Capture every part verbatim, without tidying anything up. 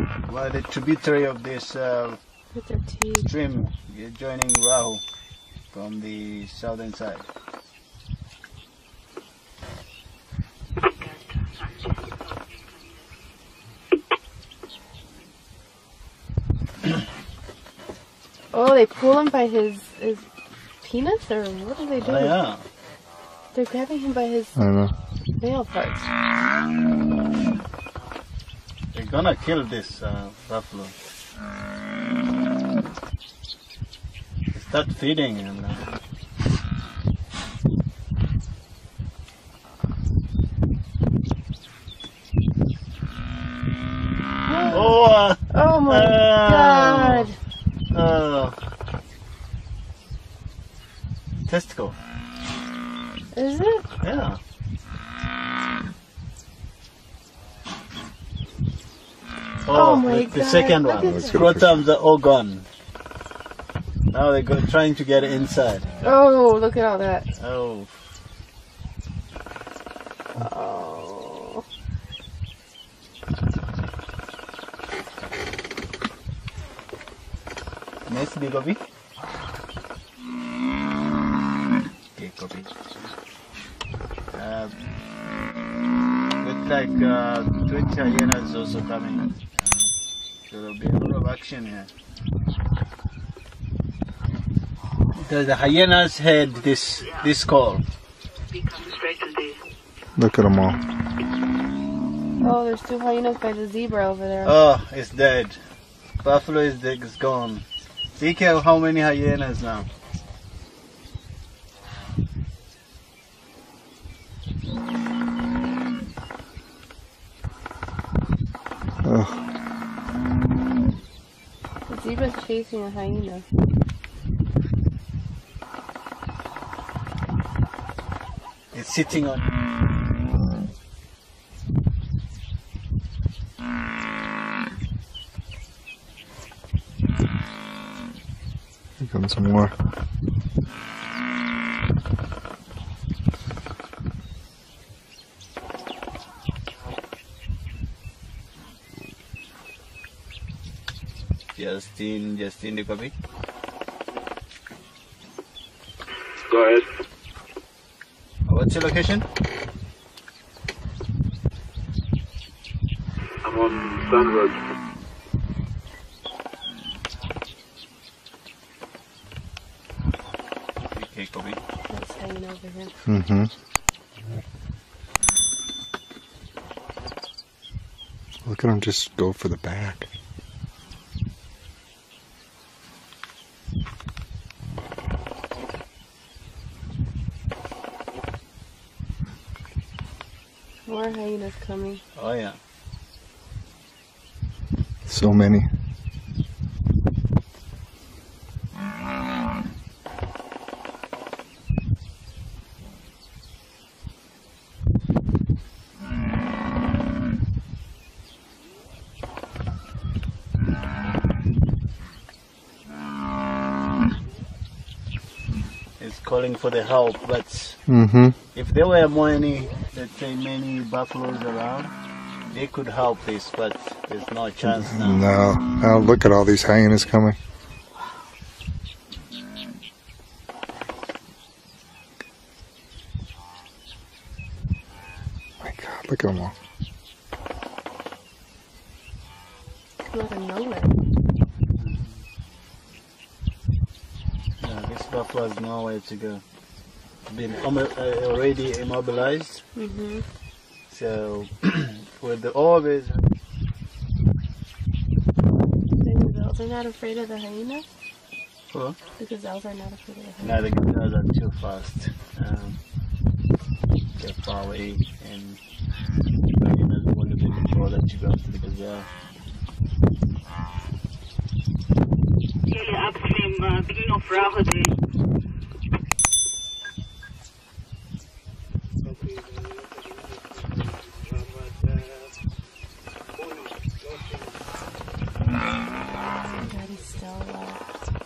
Well, the tributary of this uh, stream joining Rahu from the southern side. Oh, they pull him by his, his penis, or what are they doing? Oh, yeah. They're grabbing him by his I know. male parts. They're gonna kill this uh, buffalo. They start feeding him now. Oh! Uh, oh my uh, god! Oh. Testicle. Is it? Yeah. Oh, Oh, my the, god. the second Look one. at The that. scrotums are all gone. Now they're go trying to get inside. Oh, look at all that. Oh. Oh. Nice big copy. Okay, copy. Uh, looks like uh, twenty hyenas also coming. Uh, so there'll be a lot of action here. The, the hyenas had this this call. Look at them all. Oh, there's two hyenas by the zebra over there. Oh, it's dead. Buffalo is dead, it's gone. See how many hyenas now. Oh, The zebra's chasing a hyena. It's sitting on. here comes some more. Justin, Justin, the copy. Go ahead. What's your location? I'm on Sun Road. Okay, copy. That's hanging over here. Mm-hmm. Look at them just go for the back. More hyenas coming. Oh yeah. So many. It's calling for the help, but Mm-hmm. if there were many, let's say many buffaloes around, they could help this, but there's no chance now. No. Oh, look at all these hyenas coming. My God, look at them all. Come out of nowhere. Yeah, this buffalo has nowhere to go. Been um, uh, already immobilized, Mm-hmm. so with the orbits. The gazelles are not afraid of the hyenas? Huh? The gazelles are not afraid of the hyenas. No, the guitars are too fast. Um, they're far away, and you know, they want to be before that you go to the gazelle. Clearly upstream, uh, beginning of Rahu there. Daddy's still alive.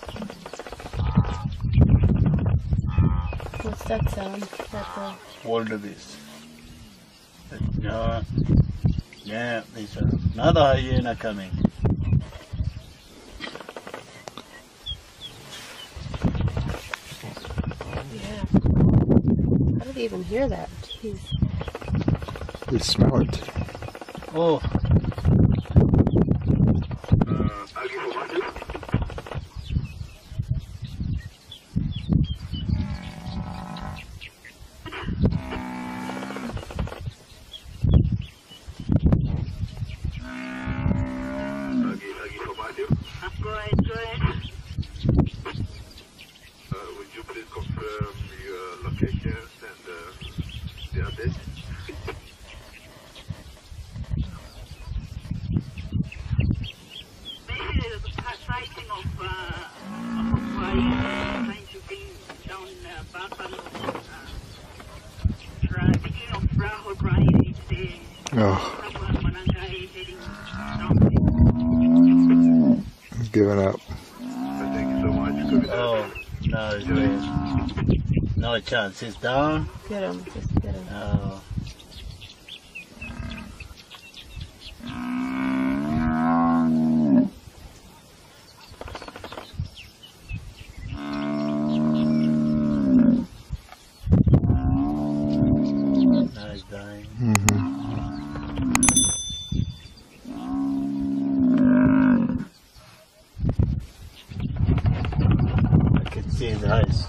What's that sound? That the Wildebeest. Yeah, yeah, there's another hyena coming. to even hear that. Jeez. They smell it. Oh, Go ahead, go ahead. Uh, would you please confirm your location and uh, the address? Maybe there's a sighting of, uh, of uh, trying to bring down uh, buffalo. Uh, right, beginning of Bravo Drive, it's uh, Oh, somewhere Manangai heading down. he's giving up. Thank you so much. Copy that. oh, no, it's good. No chance. It's down. Get him. Just get him. Oh. Now it's dying. Mm-hmm. I can see his eyes.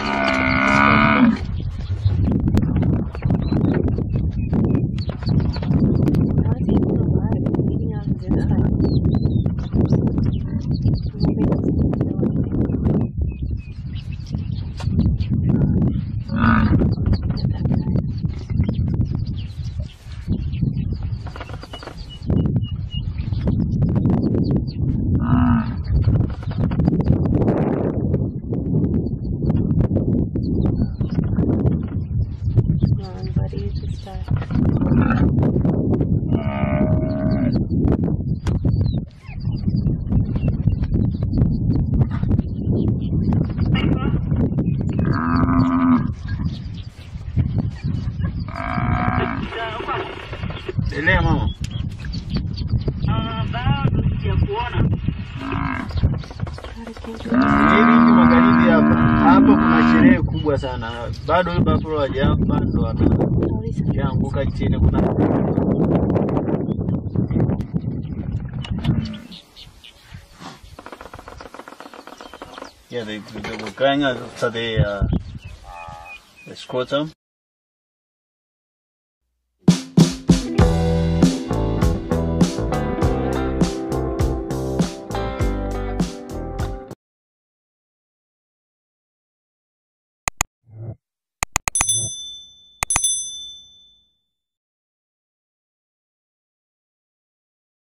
How is he even alive? He's eating out his insides. Maybe it doesn't feel anything. Get that guy. Come on, buddy, just uh, Endelea mama. Uh, bado sijakuona. God, I can't do it. Hivi hivi magharibi hapa. Hapa kuna sherehe kubwa sana. Bado yule buffalo hajafa ndo All these hands. anaanguka chini kuna Yeah, they, they were going out, so they, uh, they squat them.